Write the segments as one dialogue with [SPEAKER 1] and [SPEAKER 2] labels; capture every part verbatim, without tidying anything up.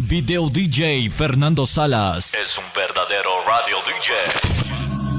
[SPEAKER 1] video D J Fernando Salas es un verdadero radio D J.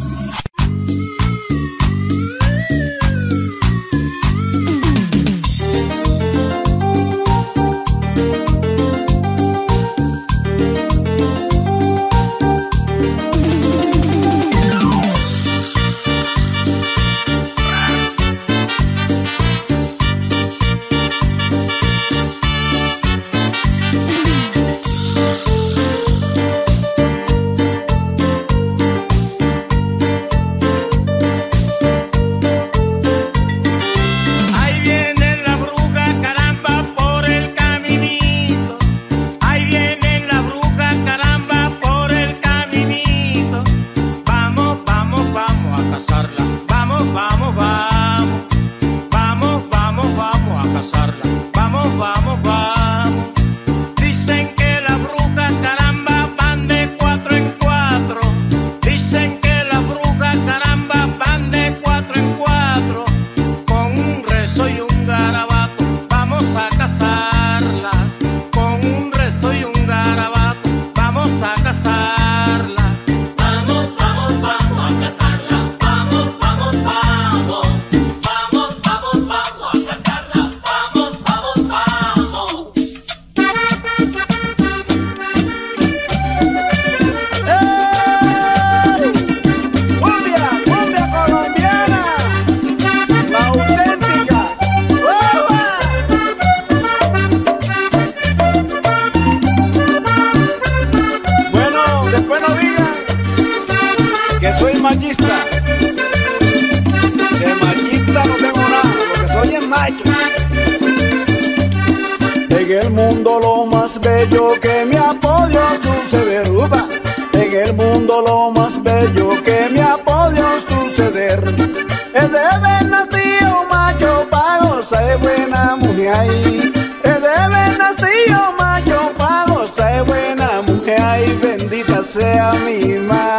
[SPEAKER 2] En el mundo lo más bello que me ha podido suceder, uva. En el mundo lo más bello que me ha podido suceder es de haber nacido macho pa' gozar de buena mujer. Es de haber nacido macho pa' gozar de buena mujer. Ay, bendita sea mi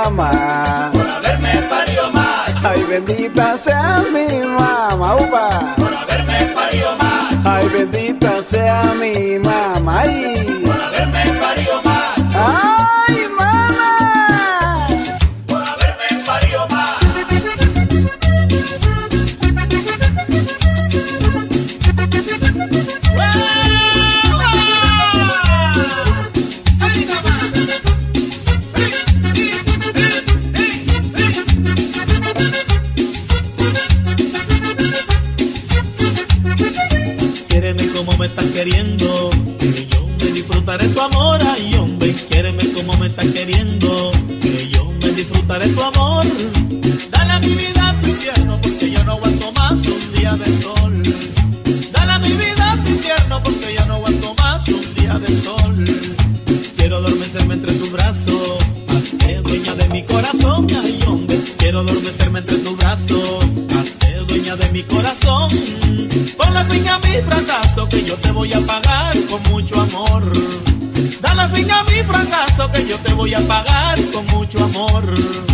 [SPEAKER 2] mamá
[SPEAKER 3] por haberme parido macho.
[SPEAKER 2] Ay, bendita sea mi mamá, uva,
[SPEAKER 3] por haberme parido macho.
[SPEAKER 2] Ay, bendita sea mi mamá, ay,
[SPEAKER 3] por haberme parido macho.
[SPEAKER 2] Ay, mamá,
[SPEAKER 3] por haberme parido macho.
[SPEAKER 4] Quiéreme como me estás queriendo, que yo me disfrutaré tu amor. Ay, hombre, quiéreme como me estás queriendo, que yo me disfrutaré tu amor. Dale a mi vida tu infierno, porque yo no aguanto más un día de sol. Dale a mi vida tu infierno, porque yo no aguanto más un día de sol. Quiero adormecerme entre tus brazos, hazte dueña de mi corazón. Ay, hombre, quiero adormecerme entre tus brazos, hazte dueña de mi corazón. Ponle fin a mi fracaso, que yo te voy a pagar con mucho amor. Dale fin a mi fracaso, que yo te voy a pagar con mucho amor.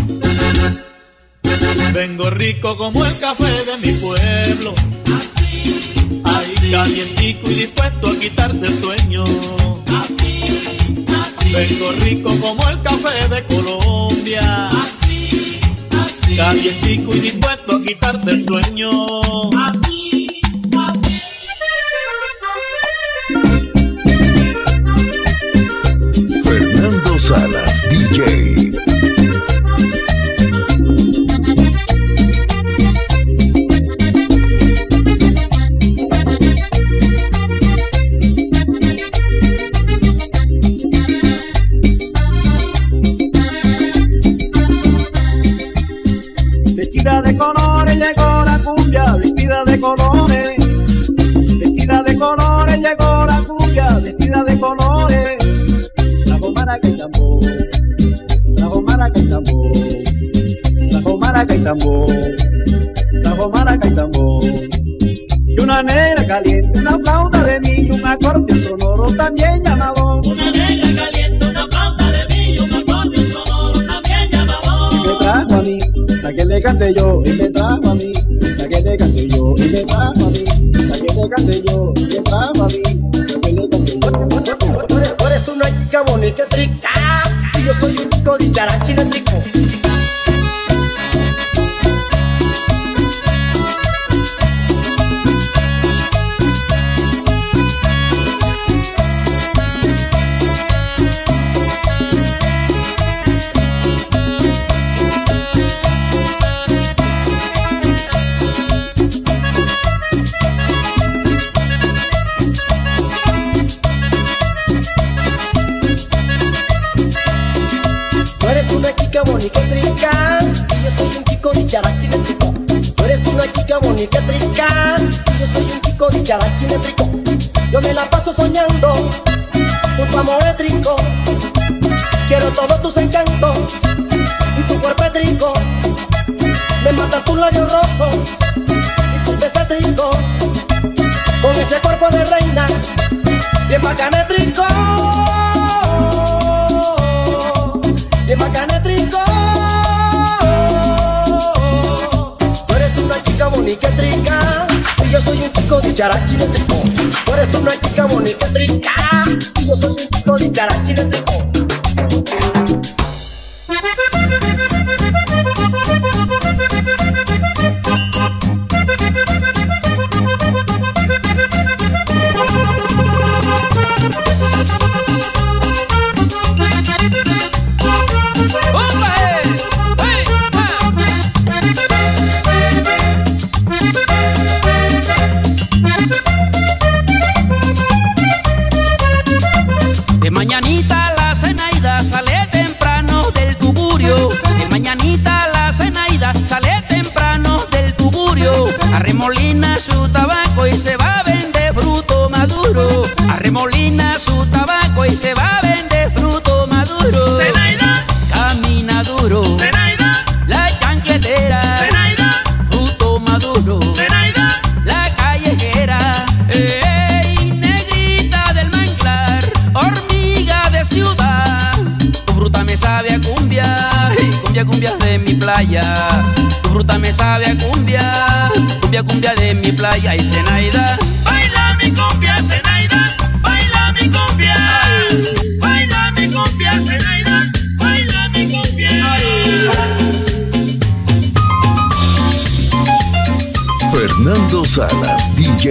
[SPEAKER 4] Vengo rico como el café de mi pueblo,
[SPEAKER 3] Así,
[SPEAKER 4] ay,
[SPEAKER 3] así,
[SPEAKER 4] calientico y dispuesto a quitarte el sueño.
[SPEAKER 3] así, así,
[SPEAKER 4] Vengo rico como el café de Colombia,
[SPEAKER 3] así, así,
[SPEAKER 4] calientico y dispuesto a quitarte el sueño.
[SPEAKER 3] así, así.
[SPEAKER 5] Fernando Salas, D J.
[SPEAKER 2] vestida de colores llegó la cumbia, vestida de colores, vestida de colores llegó la cumbia, vestida de colores. Trajo maraca y tambor, trajo maraca y tambor, trajo maraca y tambor, trajo maraca y tambor. Y una negra caliente, una flauta de mí y un acordeón sonoro también llamado.
[SPEAKER 3] Una negra caliente, una flauta de mí y un acordeón sonoro también llamado.
[SPEAKER 2] Y me trajo a mí, la que le canté yo, y me trajo a mí, la que le canté yo, y me trajo a mí, la que le canté yo, y me trajo a mí, la que le canté yo.
[SPEAKER 6] Por eso no hay que chica boniquetrica y yo soy un chico dicharachínetrico. Tú eres una chica boniquetrica y yo soy un chico dicharachínetrico. Yo me la paso soñando con tu amor étrico. Quiero todos tus encantos y tu cuerpo étrico. Me matan tus labios rojos y tus besos étricos. Con ese cuerpo de reina bien bacanétrico, bien bacanétrico. Tú eres una chica boniquetrica y yo soy un chico dicharachínetrico. Tú eres una chica boniquetrica y yo soy un chico dicharachínetrico.
[SPEAKER 7] De mañanita la Zenaida sale temprano del tugurio. De mañanita la Zenaida sale temprano del tugurio. Arremolina su tabaco y se va a vender fruto maduro. Arremolina su tabaco y se va a vender fruto maduro.
[SPEAKER 3] Zenaida,
[SPEAKER 7] camina duro.
[SPEAKER 3] Zenaida,
[SPEAKER 7] la chanquetera.
[SPEAKER 3] Zenaida,
[SPEAKER 7] fruto maduro.
[SPEAKER 3] Zenaida,
[SPEAKER 7] la callejera. Ey, negrita del manglar, hormiga de ciudad. Tu fruta me sabe a cumbia, y cumbia, cumbia de mi playa. Tu fruta me sabe a cumbia, cumbia, cumbia de mi playa. Y Zenaida,
[SPEAKER 3] baila mi cumbia, Zenaida, baila mi cumbia, baila mi cumbia, Zenaida, baila mi cumbia.
[SPEAKER 5] Fernando Salas, D J.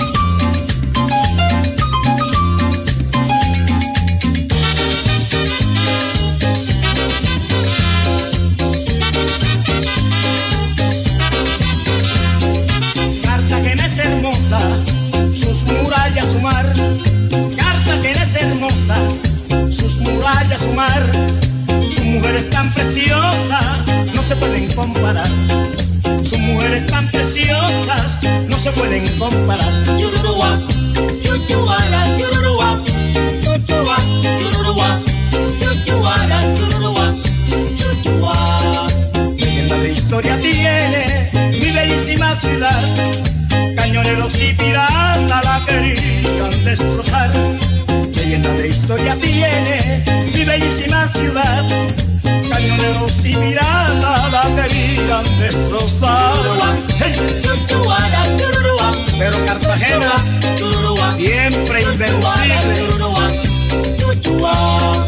[SPEAKER 8] Cartagena es hermosa, sus murallas su mar. Cartagena es hermosa, sus murallas su mar. Sus mujeres tan preciosas no se pueden comparar. Sus mujeres tan preciosas no se pueden comparar.
[SPEAKER 3] Chururua, chuchuara, chururua, chuchua, chururua, chuchuara, chururua, chuchua.
[SPEAKER 8] Leyenda de historia tiene mi bellísima ciudad. Cañoneros y piratas la querían destrozar. Leyenda de historia tiene mi bellísima ciudad. Cañoneros y piratas la querían destrozar. Hey.
[SPEAKER 3] Chuchuara, chururua,
[SPEAKER 8] Pero Cartagena
[SPEAKER 3] chururua,
[SPEAKER 8] siempre invencible.
[SPEAKER 3] chururua, chuchua.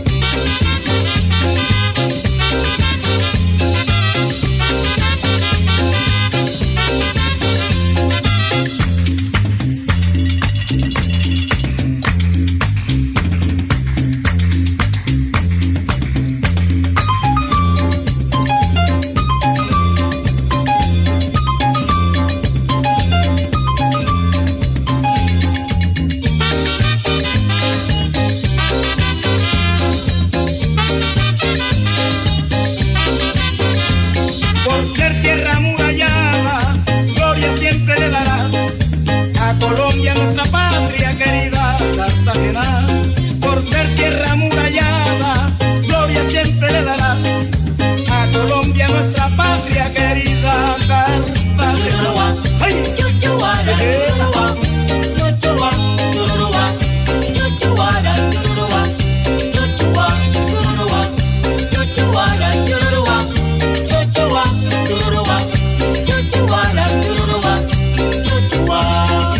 [SPEAKER 8] Por ser tierra amurallada, gloria siempre le darás a Colombia, nuestra patria querida Cartagena. Por ser tierra amurallada, gloria siempre le darás a Colombia, nuestra patria querida Cartagena. ¡Ay!
[SPEAKER 3] Chuchuara, chururua, chuchua, chururua, chuchuara, chururua, chuchua, chururua, chuchuara, chururua, chuchua, chururua, chuchuara, chururua, chuchua.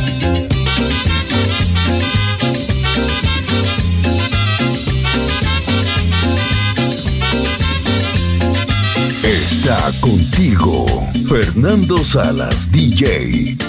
[SPEAKER 5] Está contigo, Fernando Salas, D J.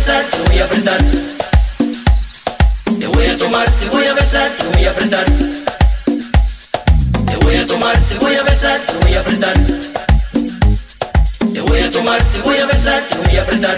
[SPEAKER 9] besar, te voy a apretar. Te voy a tomar, te voy a besar, te voy a apretar. Te voy a tomar, te voy a besar, te voy a apretar. Te voy a tomar, te voy a besar, te voy a apretar.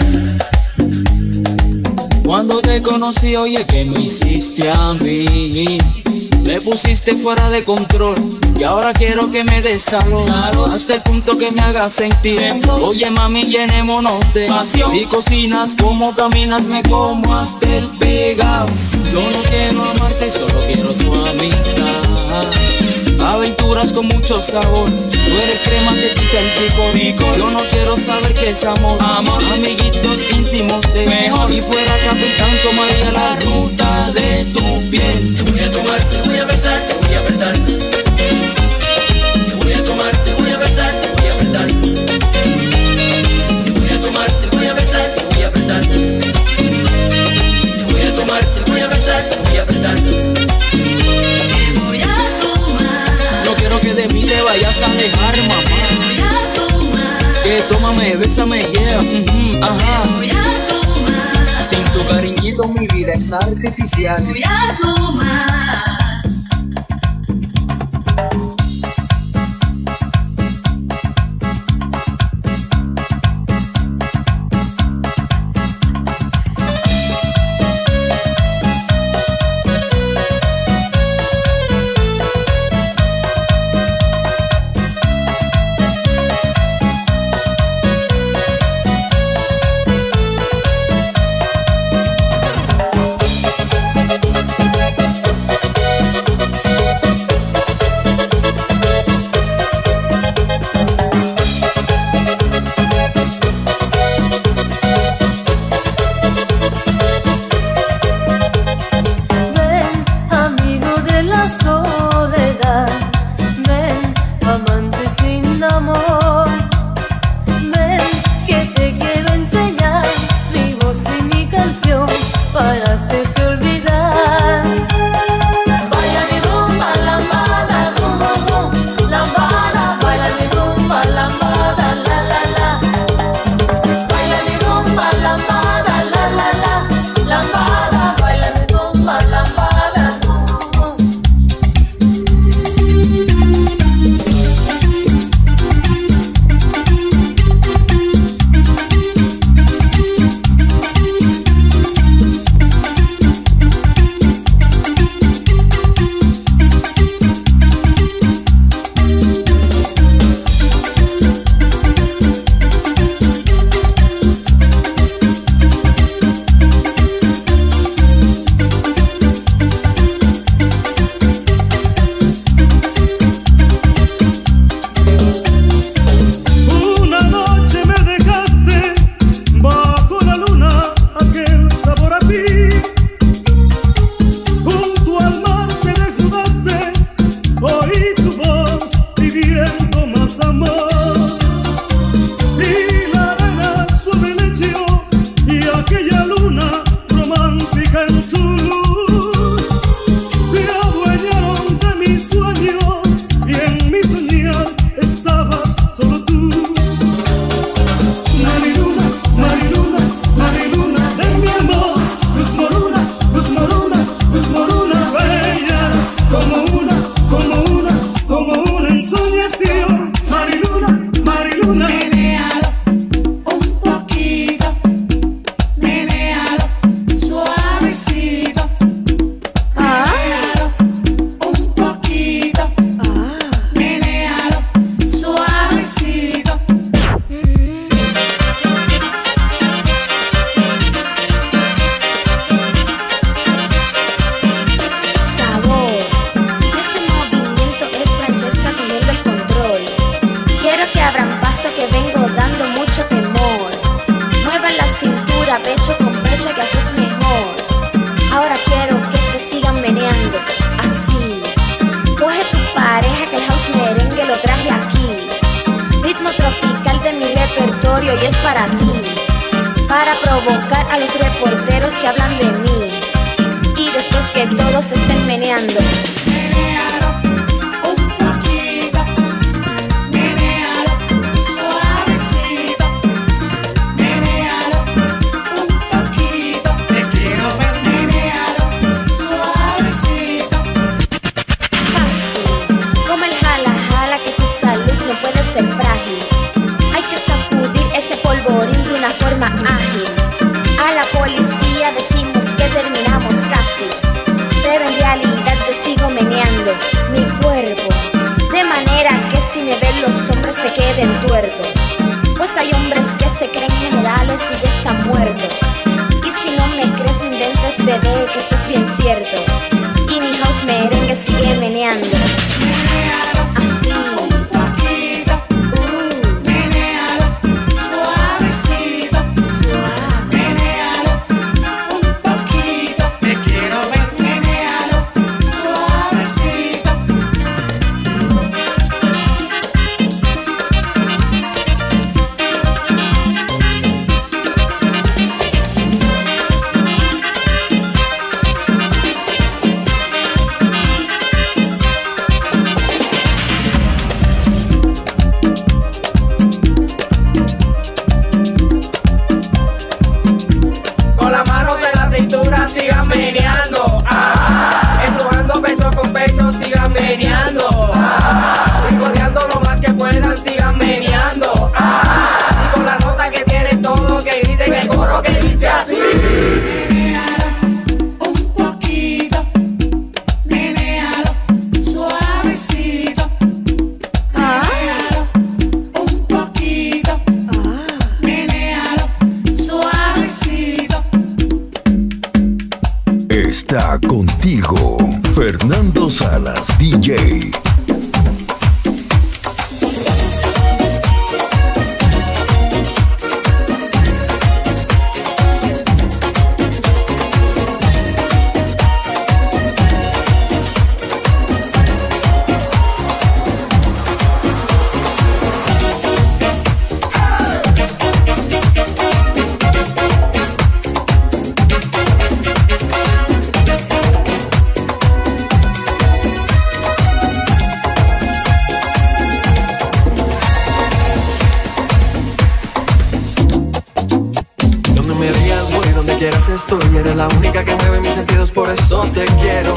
[SPEAKER 10] Cuando te conocí, oye, ¿qué me hiciste a mí? Me pusiste fuera de control y ahora quiero que me des calor, hasta el punto que me hagas sentir. Oye, mami, llenémonos de pasión. Si cocinas, como caminas, me como hasta el pegado. Yo no quiero amarte, solo quiero tu amistad. Aventuras con mucho sabor, tú eres crema que quita el picor. Yo no quiero saber qué es amor, amor. Amiguitos íntimos es mejor. Si fuera capitán tomaría la ruta de tu piel.
[SPEAKER 9] Te voy a tomar, te voy a besar, te voy a apretar. Te voy a tomar, te voy a besar, te voy a apretar. Te voy a tomar, te voy a besar, te voy a apretar. Te voy a tomar, te voy a besar, te voy a apretar.
[SPEAKER 10] No quiero que de mí te vayas a alejar, mamá.
[SPEAKER 11] Voy a tomar.
[SPEAKER 10] Que tómame, bésame, yeah, mm-hmm, ajá.
[SPEAKER 11] Voy a tomar.
[SPEAKER 10] Sin tu cariñito mi vida es artificial.
[SPEAKER 11] Voy a tomar.
[SPEAKER 12] Y es para ti, para provocar a los reporteros que hablan de mí. Y después que todos estén meneando,
[SPEAKER 11] menealo un poquito, menealo suavecito, menealo un poquito.
[SPEAKER 5] D J.
[SPEAKER 13] Estoy, eres la única que mueve mis sentidos, por eso te quiero.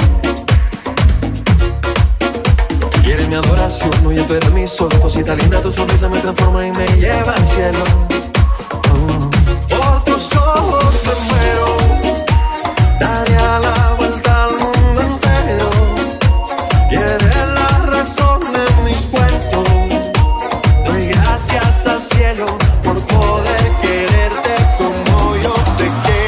[SPEAKER 13] Quieres mi adoración, oye, tú eres mi sol. Cosita linda, tu sonrisa me transforma y me lleva al cielo. Oh. Por tus ojos me muero, daría la vuelta al mundo entero. Y eres la razón de mis cuentos. Doy gracias al cielo por poder quererte como yo te quiero.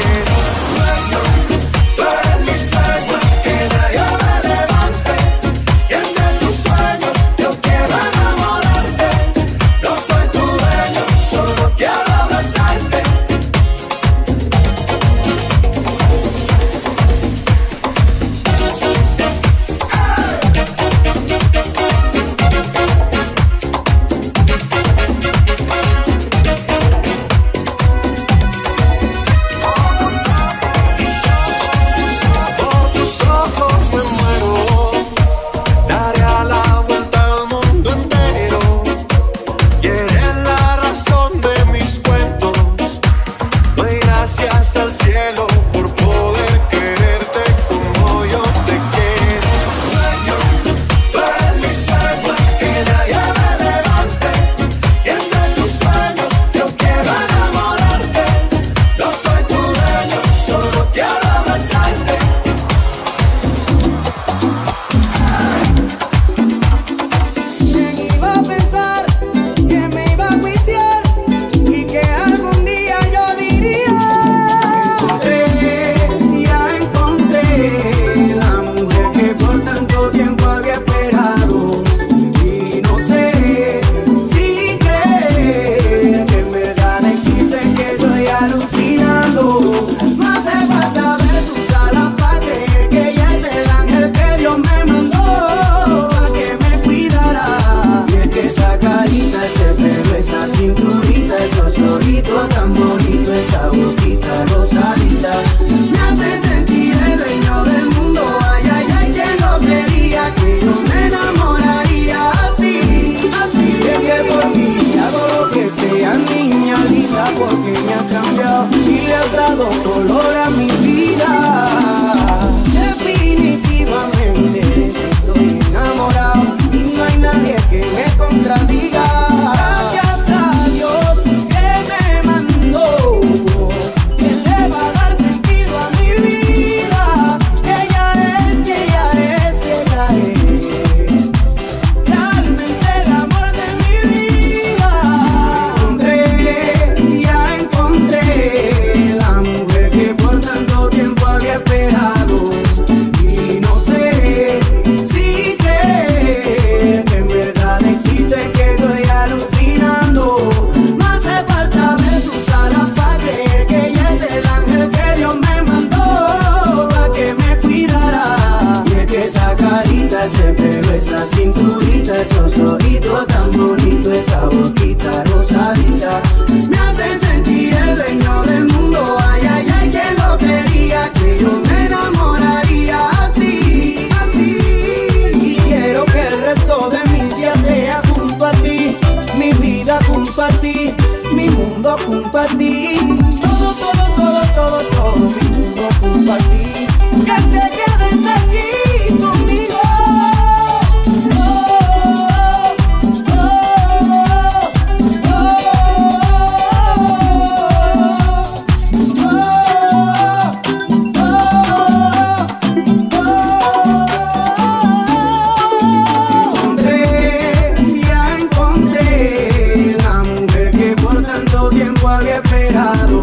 [SPEAKER 14] Tiempo había esperado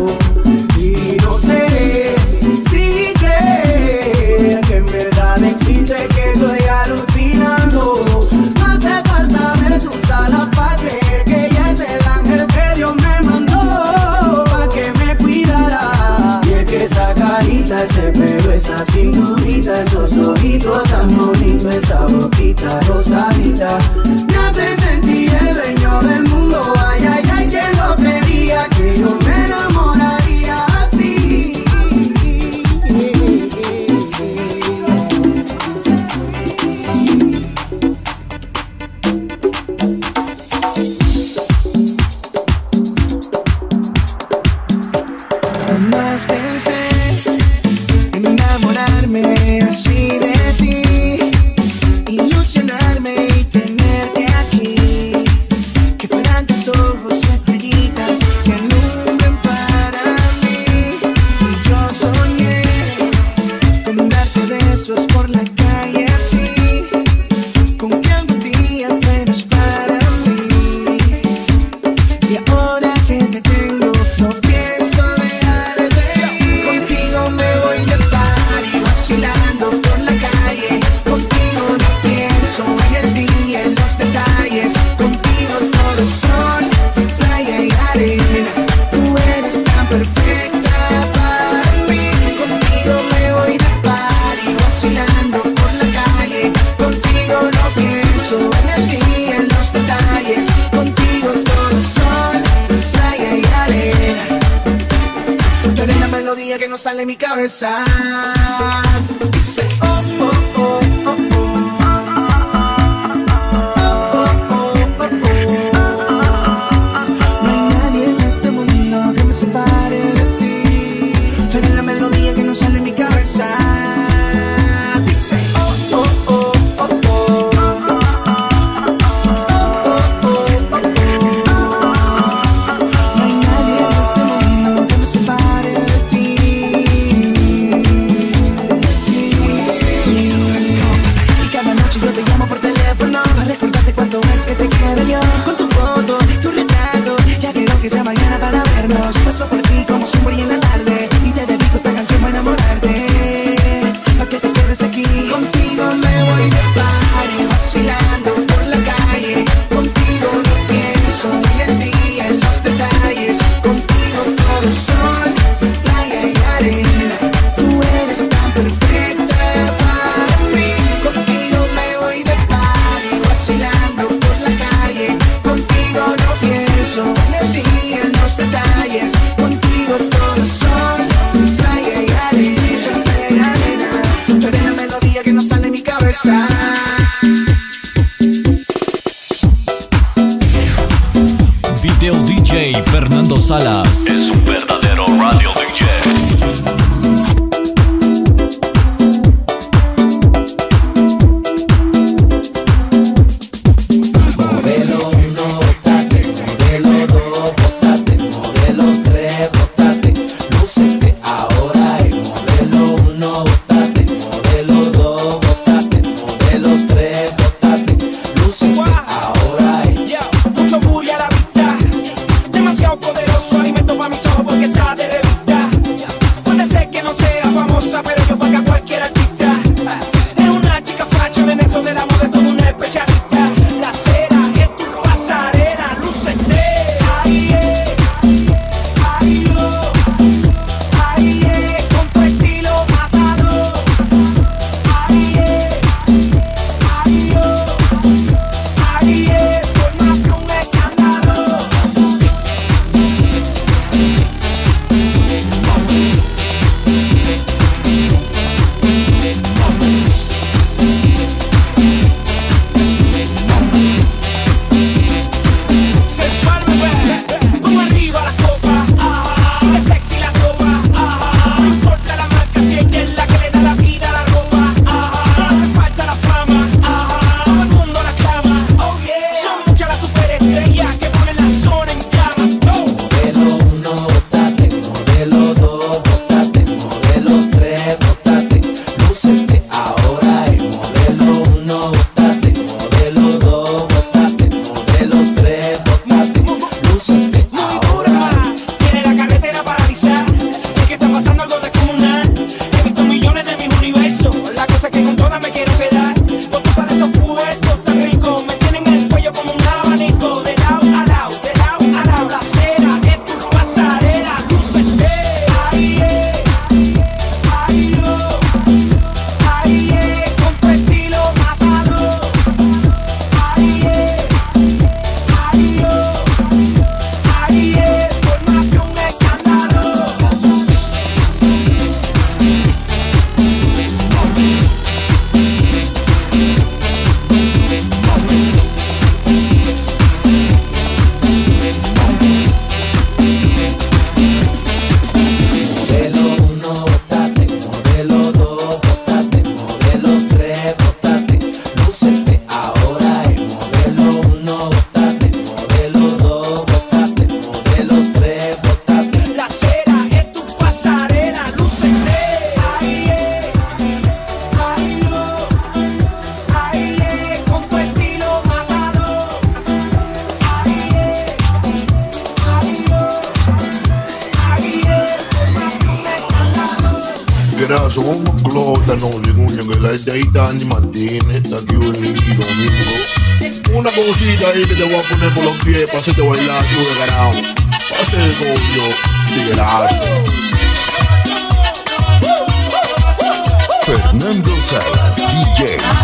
[SPEAKER 14] Jamás pensé en enamorarme así de ti, ilusionarme y tenerte aquí, que fueran tus ojos estrellitas que alumbren para mí. Y yo soñé con darte besos por la calle así, con que algún día fueras para mí. Y ahora que te tengo no pienso dejar de ir. Contigo me voy de party, vacilando por la calle. Contigo no pienso en el día, en los detalles. Contigo todo es sol, playa y arena. Tú eres tan perfecta para mí. Contigo me voy de party, vacilando por la calle. Contigo no pienso en el día, en los detalles. Contigo todo es sol, playa y arena. Tú eres la melodía que no sale de mi cabeza. Dice oh, oh, oh, oh, oh. No hay nadie en este mundo que me separe de ti. Tú eres la melodía que no sale de mi cabeza. Dice oh, oh, oh, oh, oh. No hay nadie en este mundo que me separe de ti. Y cada noche yo te llamo por teléfono para recordarte cuánto es que te quiero yo. Con tu foto, tu retrato, ya quiero que sea mañana para vernos. Paso por ti como siempre y en la tarde, y te dedico esta canción para enamorarte, para que te quedes aquí. Contigo me voy de party, vacilando por la calle. Contigo no pienso en el día, en los detalles. Contigo todo es sol, playa y arena. Tú eres tan perfecta para mí. Contigo me voy de party, vacilando por la calle. Contigo no pienso en el día, en los detalles. Contigo todo es sol, playa y arena, playa y arena. Tú eres la melodía que no sale de mi cabeza.
[SPEAKER 1] Video D J Fernando Salas es un verdadero radio D J.
[SPEAKER 15] Modelo uno, bótate, modelo dos, bótate, modelo tres, bótate, lúcete ahora. El modelo uno, bótate, modelo dos, bótate, modelo tres, bótate, lúcete ahora.
[SPEAKER 16] Mucho booty a la vista, demasiado poderoso, alimento para mis ojos porque está de revista. Geraso come Clota, no, di cugno che l'hai dai danni mattina, sta chiudi il domingo. Una cosita ahí que te voy a poner por los pies, pa' hacerte bailar, tú de carajo. Pa' hacer coño, tiguerazo.
[SPEAKER 5] Fernando Salas, D J.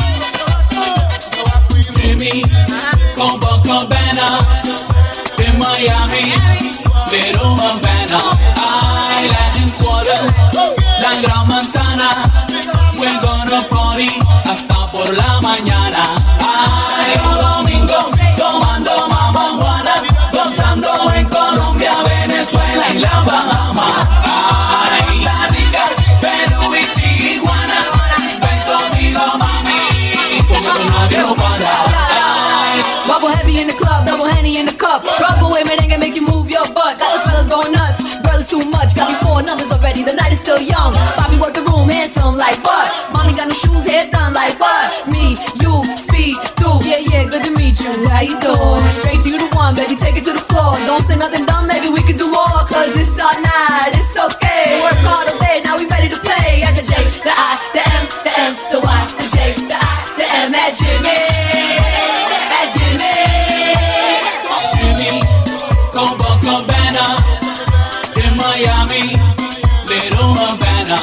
[SPEAKER 10] Jimmy, con Copacabana, in Miami, Little Havana, I Latin Quarter, la Gran Manzana, we're gonna party hasta por la mañana. Ay, un domingo, tomando mama Juana, gozando en Colombia, Venezuela y la Bahama. Ay, la rica, Perú y Tijuana, ven conmigo mami, porque tu novio para.
[SPEAKER 17] Bubble heavy in the club, double Henny in the cup. Trouble with me, they can make you move your butt. Got the fellas going nuts, girl is too much. Got me four numbers already, the night is still young. Bobby work the room, handsome like what? Mommy got no shoes, hair done like what? Me, you, speed, through. Yeah, yeah, good to meet you. How you doing? Straight to you the one, baby, take it to the floor. Don't say nothing dumb, maybe we can do more. Cause it's all night, it's okay. Work hard all day, now we ready to play. At the J, the I, the M, the N, the Y, the J, the I, the M, at Jimmy. At Jimmy.
[SPEAKER 10] Copacabana, in Miami, Little Havana,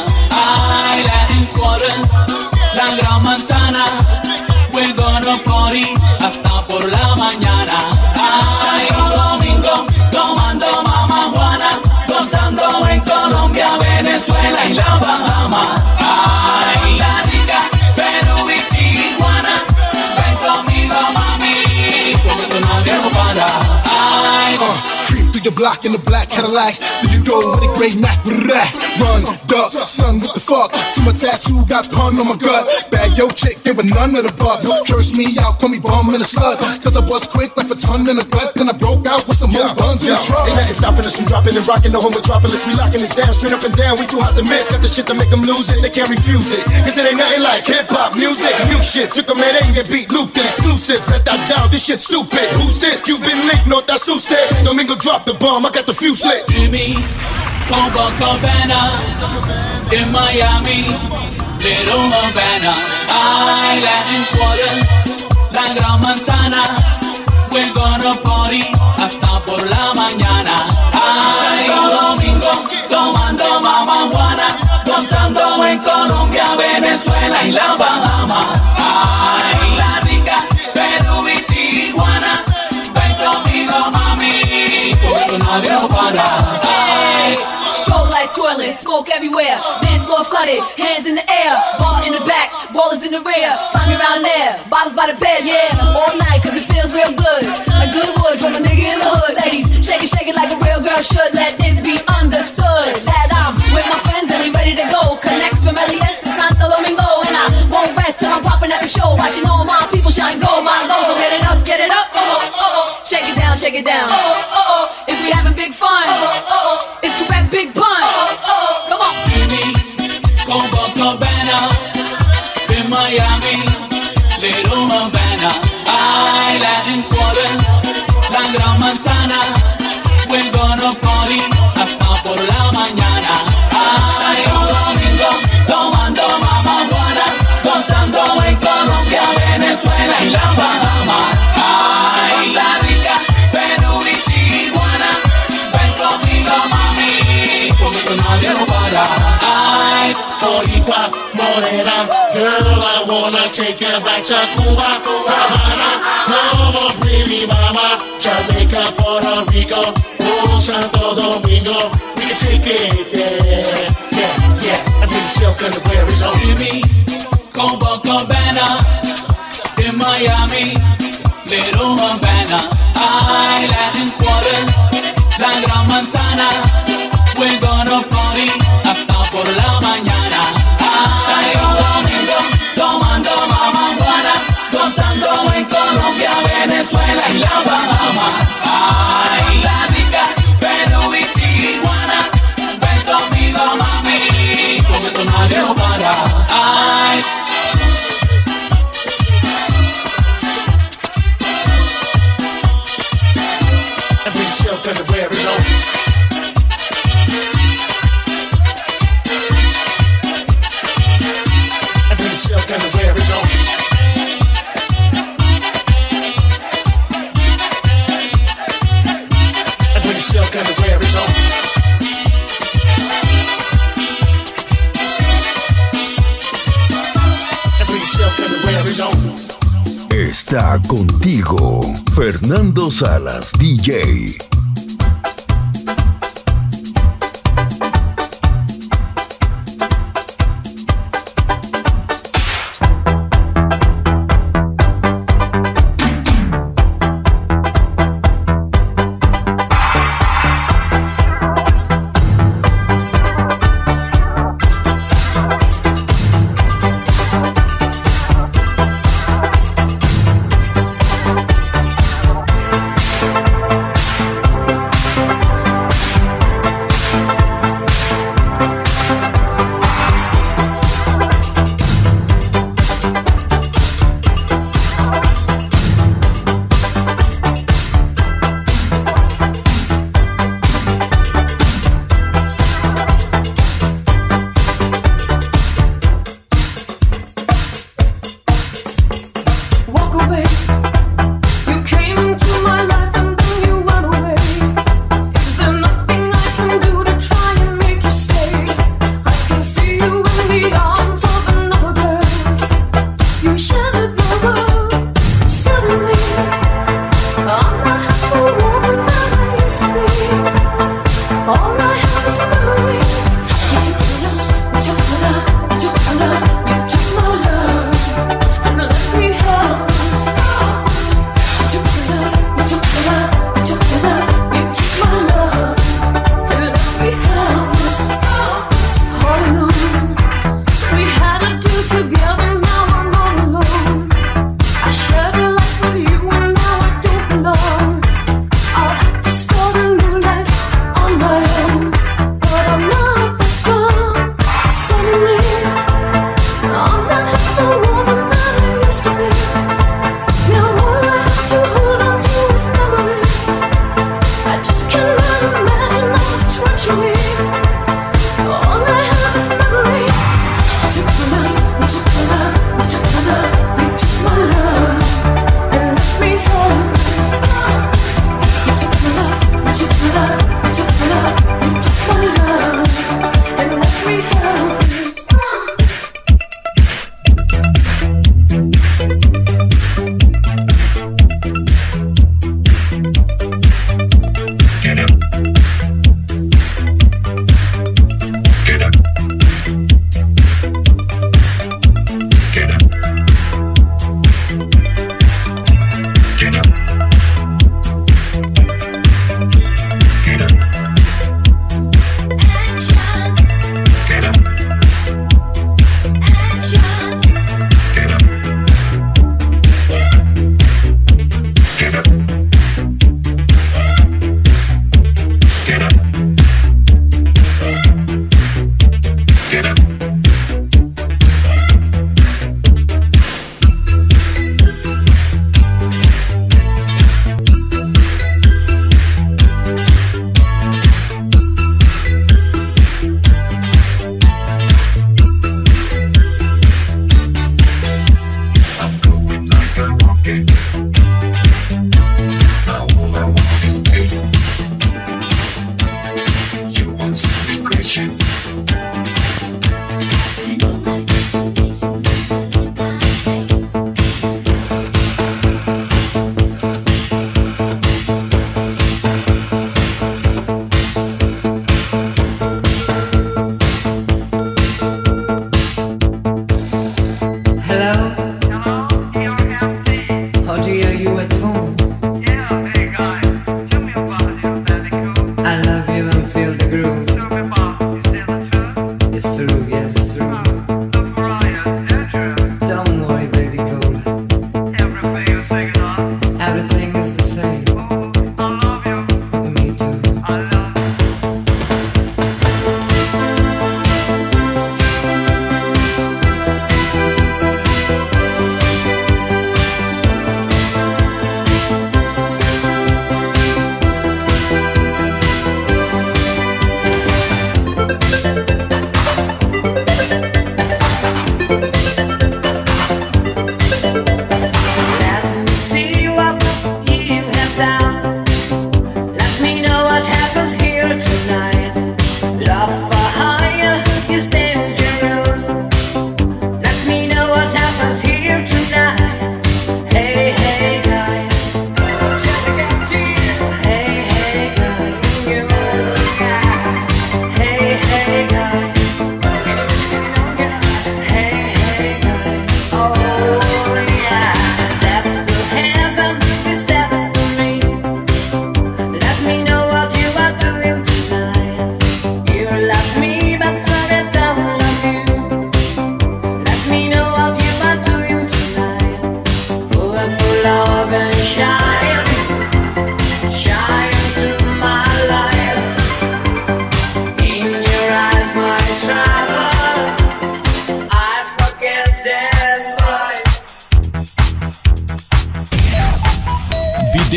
[SPEAKER 10] I Latin Quarter, la Gran Manzana, we're gonna party hasta por la mañana. Ay, un domingo, tomando mama Juana, gozando en Colombia, Venezuela y la Bahama. Ay, la rica, Perú y Tijuana, ven conmigo mami, porque tu novio no para.
[SPEAKER 18] Uh, creep through your block in the black Cadillac. Do you go with a great Mac with that? Run, duck, son, what the fuck? See my tattoo, got pun on my gut. Bag yo chick, give her none of the bucks. Curse me out, call me bum and a slut. Cause I was quick like a ton in the gut. Then I broke out with some more buns in the truck.
[SPEAKER 19] Ain't nothing stopping us from dropping and rocking the whole metropolis. We locking this down, straight up and down. We too hot to miss. Got the shit to make them lose it, they can't refuse it. Cause it ain't nothing like hip-hop music. New shit, took a man and get beat, looped it exclusive. Let that down, this shit stupid. Who's this? Cuban link, no te asuste. Domingo drop the bomb, I got the fuse lit.
[SPEAKER 10] Jimmy, Copacabana, in Miami, Little Havana, I Latin Quarter, la Gran Manzana, we're gonna party hasta por la mañana. Ay, un domingo, tomando mama Juana, gozando en Colombia, Venezuela y la Bahama. Ay, la rica, Perú y Tijuana, ven conmigo mami, porque tu novio para. Ay.
[SPEAKER 17] Strobe lights twirling, smoke everywhere. Dance floor flooded, hands in the air. Bar in the back, ballers in the rear. Find me around there, bottles by the bed, yeah. All night, cause it feels real good. Like good wood from a nigga in the hood. Ladies, shake it, shake it like a real girl should. Let it be understood that I'm with my friends and we ready to go. Connects from L E S to Santo Domingo. And I won't rest till I'm popping at the show. Watching all my people shine gold, my gold. So get it up, get it up, oh, oh, oh. Shake it down, shake it down, oh, oh, oh. If we having big fun, oh, oh, oh. If you rap big pun, oh, oh, oh. Come on.
[SPEAKER 10] Jimmy, Copacabana, in Miami, Little Havana, I Latin Quarter, la Gran Manzana, we're gonna party hasta por la mañana. Ay, un domingo, tomando mama Juana, gozando en Colombia, Venezuela y la Bahama. Ay, la rica, Perú y Tijuana, ven conmigo mami, porque tu novio no para. Ay,
[SPEAKER 20] Boricua, morena, girl, I wanna take you back to Cuba, Havana, come on, pretty mama, Jamaica, Puerto Rico, oh, Santo Domingo, we can take it there, yeah, yeah, I think silk underwear is on.
[SPEAKER 10] Jimmy, Copacabana, in Miami, Little Havana, I Latin Quarter, la Gran Manzana, we're gonna party hasta por la mañana. Ay, un domingo, tomando mama Juana, gozando en Colombia, Venezuela y la Bahama. Ay, la rica, Perú y Tijuana, ven conmigo mami, porque tu novio no para. Ay.
[SPEAKER 20] Every silk underwear is on.
[SPEAKER 5] está contigo. Fernando Salas, D J.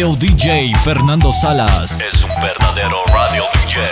[SPEAKER 1] Video D J Fernando Salas es un verdadero radio D J.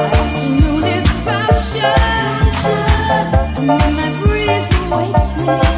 [SPEAKER 11] When my breeze wakes me